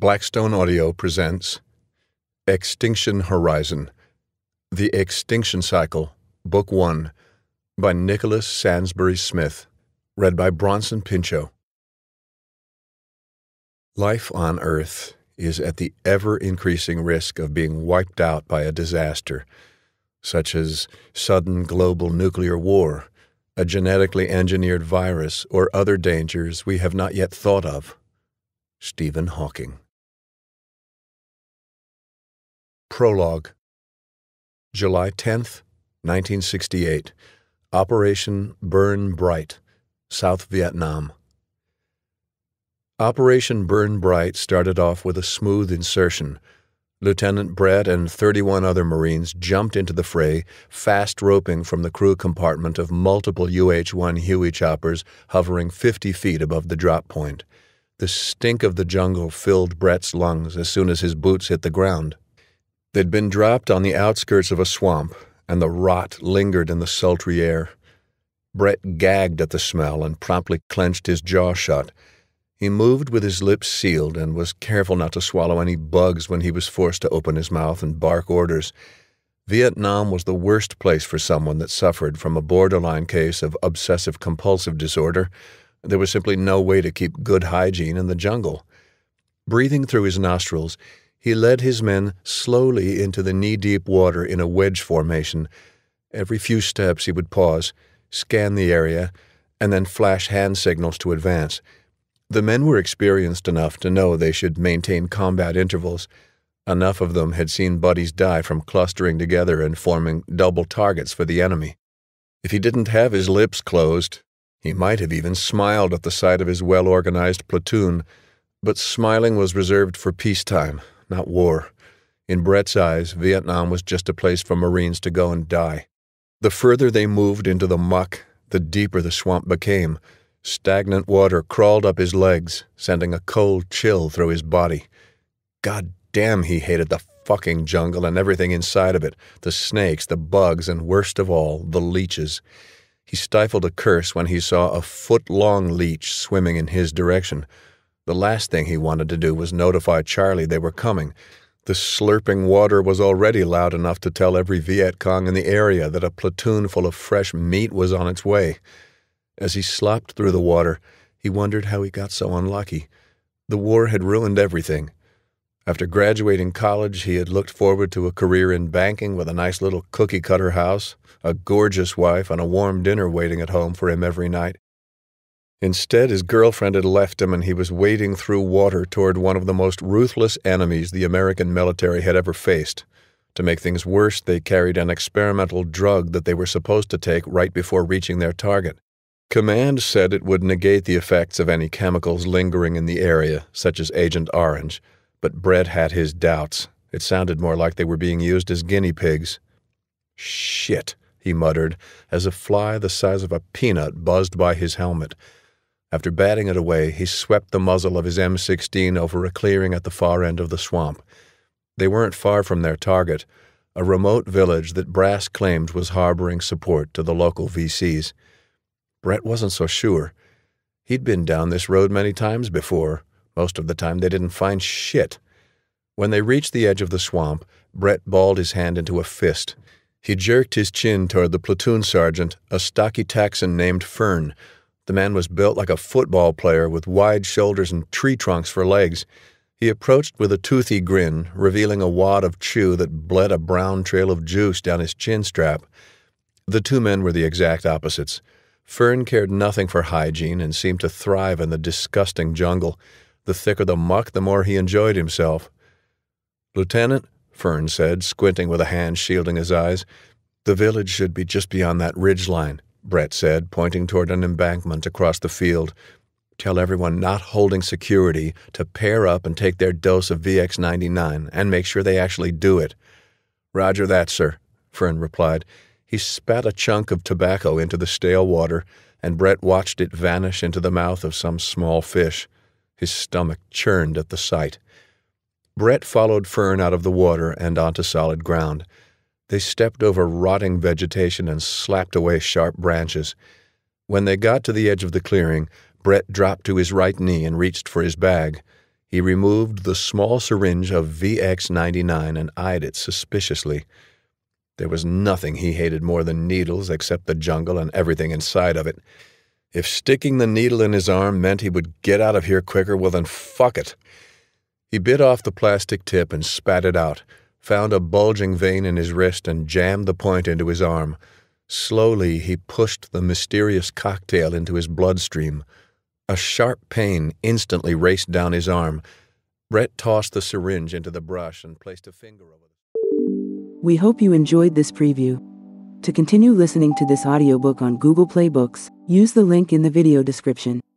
Blackstone Audio presents Extinction Horizon, The Extinction Cycle, Book 1, by Nicholas Sansbury Smith, read by Bronson Pinchot. Life on Earth is at the ever-increasing risk of being wiped out by a disaster, such as sudden global nuclear war, a genetically engineered virus, or other dangers we have not yet thought of. Stephen Hawking. Prologue. July 10th, 1968. Operation Burn Bright, South Vietnam. Operation Burn Bright started off with a smooth insertion. Lieutenant Brett and 31 other Marines jumped into the fray, fast roping from the crew compartment of multiple UH-1 Huey choppers hovering 50 feet above the drop point. The stink of the jungle filled Brett's lungs as soon as his boots hit the ground. They'd been dropped on the outskirts of a swamp, and the rot lingered in the sultry air. Brett gagged at the smell and promptly clenched his jaw shut. He moved with his lips sealed and was careful not to swallow any bugs when he was forced to open his mouth and bark orders. Vietnam was the worst place for someone that suffered from a borderline case of obsessive-compulsive disorder. There was simply no way to keep good hygiene in the jungle. Breathing through his nostrils, he led his men slowly into the knee-deep water in a wedge formation. Every few steps he would pause, scan the area, and then flash hand signals to advance. The men were experienced enough to know they should maintain combat intervals. Enough of them had seen buddies die from clustering together and forming double targets for the enemy. If he didn't have his lips closed, he might have even smiled at the sight of his well-organized platoon, but smiling was reserved for peacetime, not war. In Brett's eyes, Vietnam was just a place for Marines to go and die. The further they moved into the muck, the deeper the swamp became. Stagnant water crawled up his legs, sending a cold chill through his body. God damn, he hated the fucking jungle and everything inside of it, the snakes, the bugs, and worst of all, the leeches. He stifled a curse when he saw a foot-long leech swimming in his direction. The last thing he wanted to do was notify Charlie they were coming. The slurping water was already loud enough to tell every Viet Cong in the area that a platoon full of fresh meat was on its way. As he slopped through the water, he wondered how he got so unlucky. The war had ruined everything. After graduating college, he had looked forward to a career in banking with a nice little cookie-cutter house, a gorgeous wife, and a warm dinner waiting at home for him every night. Instead, his girlfriend had left him, and he was wading through water toward one of the most ruthless enemies the American military had ever faced. To make things worse, they carried an experimental drug that they were supposed to take right before reaching their target. Command said it would negate the effects of any chemicals lingering in the area, such as Agent Orange, but Brett had his doubts. It sounded more like they were being used as guinea pigs. "Shit," he muttered, as a fly the size of a peanut buzzed by his helmet. After batting it away, he swept the muzzle of his M16 over a clearing at the far end of the swamp. They weren't far from their target, a remote village that Brass claimed was harboring support to the local VCs. Brett wasn't so sure. He'd been down this road many times before. Most of the time they didn't find shit. When they reached the edge of the swamp, Brett balled his hand into a fist. He jerked his chin toward the platoon sergeant, a stocky Texan named Fern. The man was built like a football player with wide shoulders and tree trunks for legs. He approached with a toothy grin, revealing a wad of chew that bled a brown trail of juice down his chin strap. The two men were the exact opposites. Fern cared nothing for hygiene and seemed to thrive in the disgusting jungle. The thicker the muck, the more he enjoyed himself. "Lieutenant," Fern said, squinting with a hand shielding his eyes. "The village should be just beyond that ridge line," Brett said, pointing toward an embankment across the field. "Tell everyone not holding security to pair up and take their dose of VX-99, and make sure they actually do it." "Roger that, sir," Fern replied. He spat a chunk of tobacco into the stale water, and Brett watched it vanish into the mouth of some small fish. His stomach churned at the sight. Brett followed Fern out of the water and onto solid ground. They stepped over rotting vegetation and slapped away sharp branches. When they got to the edge of the clearing, Brett dropped to his right knee and reached for his bag. He removed the small syringe of VX-99 and eyed it suspiciously. There was nothing he hated more than needles except the jungle and everything inside of it. If sticking the needle in his arm meant he would get out of here quicker, well then fuck it. He bit off the plastic tip and spat it out, found a bulging vein in his wrist and jammed the point into his arm. Slowly he pushed the mysterious cocktail into his bloodstream. A sharp pain instantly raced down his arm. Brett tossed the syringe into the brush and placed a finger over it. We hope you enjoyed this preview. To continue listening to this audiobook on Google Play Books, use the link in the video description.